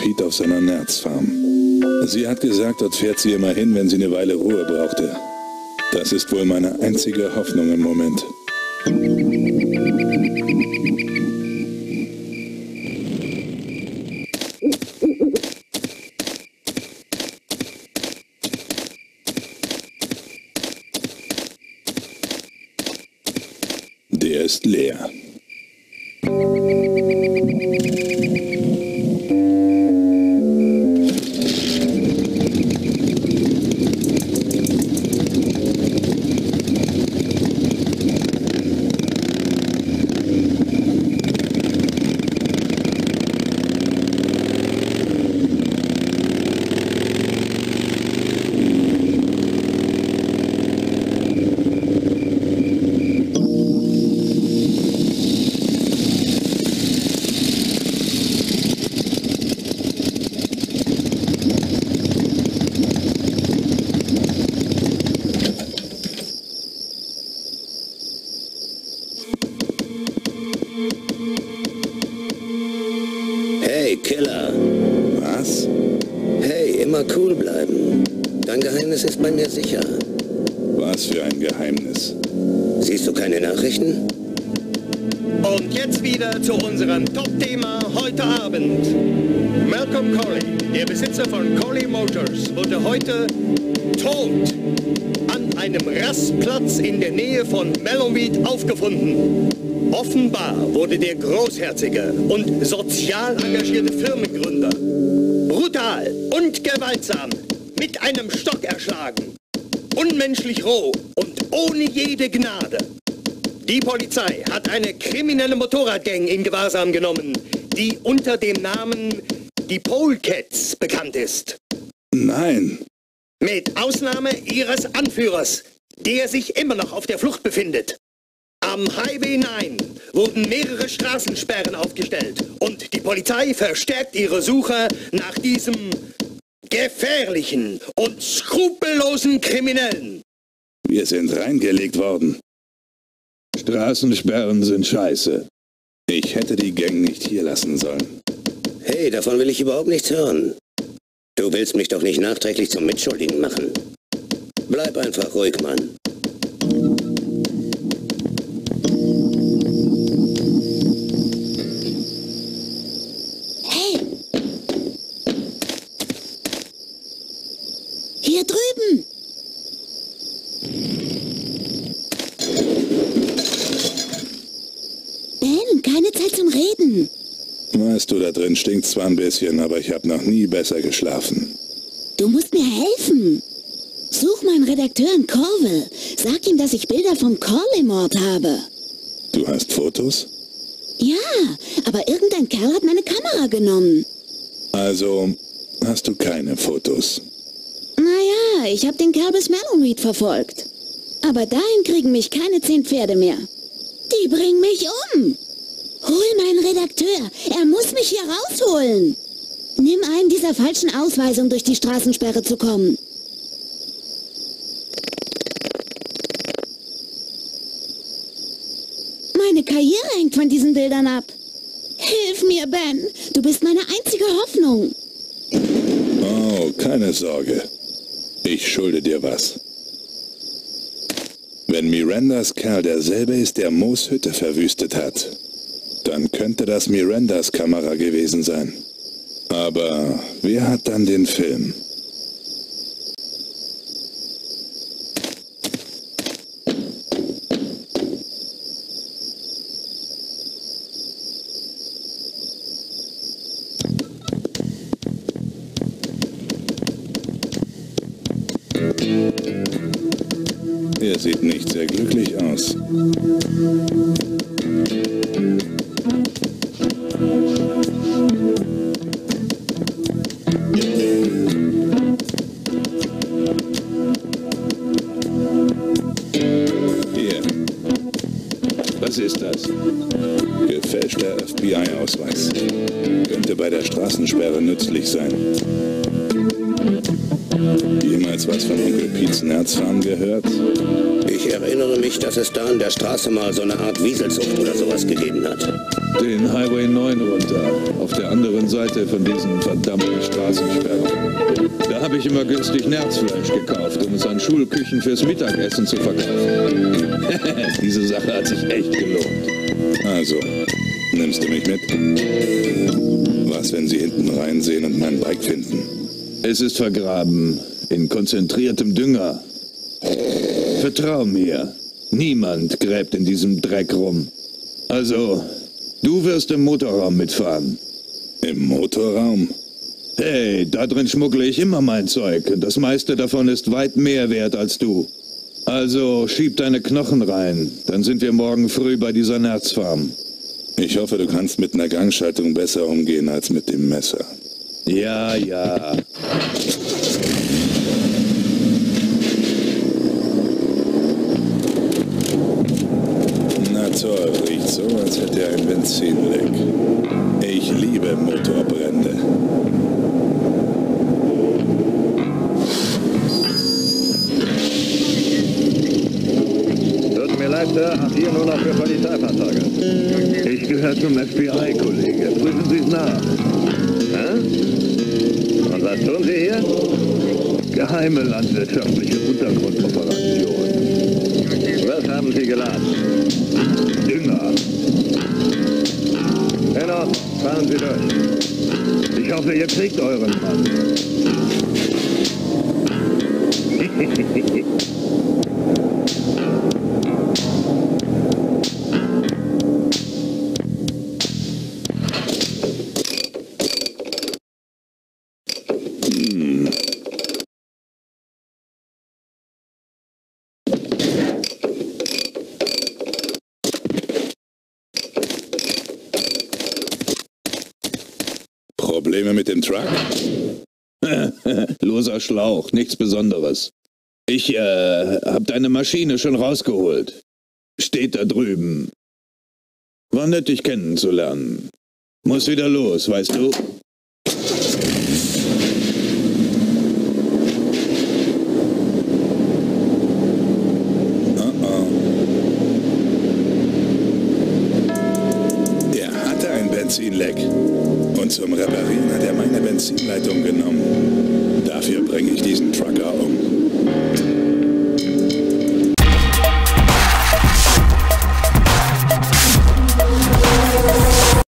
Pete auf seiner Nerzfarm. Sie hat gesagt, dort fährt sie immer hin, wenn sie eine Weile Ruhe brauchte. Das ist wohl meine einzige Hoffnung im Moment. Der ist leer. Hey, Killer. Was? Hey, immer cool bleiben. Dein Geheimnis ist bei mir sicher. Was für ein Geheimnis? Siehst du keine Nachrichten? Und jetzt wieder zu unserem Top-Thema heute Abend. Malcolm Colley, der Besitzer von Colley Motors, wurde heute tot an einem Rastplatz in der Nähe von Mellowmead aufgefunden. Offenbar wurde der großherzige und sozial engagierte Firmengründer brutal und gewaltsam mit einem Stock erschlagen. Unmenschlich roh und ohne jede Gnade. Die Polizei hat eine kriminelle Motorradgang in Gewahrsam genommen, die unter dem Namen die Polecats bekannt ist. Nein. Mit Ausnahme ihres Anführers, der sich immer noch auf der Flucht befindet. Am Highway 9 wurden mehrere Straßensperren aufgestellt und die Polizei verstärkt ihre Suche nach diesem gefährlichen und skrupellosen Kriminellen. Wir sind reingelegt worden. Straßensperren sind scheiße. Ich hätte die Gang nicht hier lassen sollen. Hey, davon will ich überhaupt nichts hören. Du willst mich doch nicht nachträglich zum Mitschuldigen machen. Bleib einfach ruhig, Mann. Hey! Hier drüben! Ben, keine Zeit zum Reden. Weißt du, da drin stinkt zwar ein bisschen, aber ich habe noch nie besser geschlafen. Du musst mir helfen. Such meinen Redakteur in Corville. Sag ihm, dass ich Bilder vom Corley-Mord habe. Du hast Fotos? Ja, aber irgendein Kerl hat meine Kamera genommen. Also hast du keine Fotos. Naja, ich habe den Kerl bis Mellowmead verfolgt. Aber dahin kriegen mich keine 10 Pferde mehr. Die bringen mich um. Hol meinen Redakteur. Er muss mich hier rausholen. Nimm einen dieser falschen Ausweisungen, durch die Straßensperre zu kommen. Meine Karriere hängt von diesen Bildern ab. Hilf mir, Ben. Du bist meine einzige Hoffnung. Oh, keine Sorge. Ich schulde dir was. Wenn Mirandas Kerl derselbe ist, der Moos Hütte verwüstet hat, dann könnte das Mirandas Kamera gewesen sein. Aber wer hat dann den Film? Er sieht nicht sehr glücklich aus. Hier. Was ist das? Gefälschter FBI-Ausweis. Könnte bei der Straßensperre nützlich sein. Jemals was von Onkel Pete's Nerzfarm gehört? Ich erinnere mich, dass es da an der Straße mal so eine Art Wieselzucht oder sowas gegeben hat. Den Highway 9 runter, auf der anderen Seite von diesen verdammten Straßensperren. Da habe ich immer günstig Nerzfleisch gekauft, um es an Schulküchen fürs Mittagessen zu verkaufen. Diese Sache hat sich echt gelohnt. Also, nimmst du mich mit? Was, wenn sie hinten reinsehen und mein Bike finden? Es ist vergraben, in konzentriertem Dünger. Vertrau mir, niemand gräbt in diesem Dreck rum. Also, du wirst im Motorraum mitfahren. Im Motorraum? Hey, da drin schmuggle ich immer mein Zeug. Das meiste davon ist weit mehr wert als du. Also, schieb deine Knochen rein, dann sind wir morgen früh bei dieser Nerzfarm. Ich hoffe, du kannst mit einer Gangschaltung besser umgehen als mit dem Messer. Ja, ja. Na toll, riecht so, als hätte er ein Benzinleck. Ich liebe Motorbrände. Tut mir leid, Sir, ach hier nur noch für Polizeifahrzeuge. Ich gehöre zum FBI, Kollege. Prüfen Sie es nach. Hä? Und was tun Sie hier? Geheime landwirtschaftliche Untergrundoperation. Was haben Sie geladen? Dünger. In Ordnung, fahren Sie durch. Ich hoffe, ihr kriegt euren Mann. Probleme mit dem Truck? Loser Schlauch, nichts Besonderes. Ich, hab deine Maschine schon rausgeholt. Steht da drüben. War nett, dich kennenzulernen. Muss wieder los, weißt du? Der hatte ein Benzinleck. Und zum Reparieren hat er meine Benzinleitung genommen. Dafür bringe ich diesen Trucker um.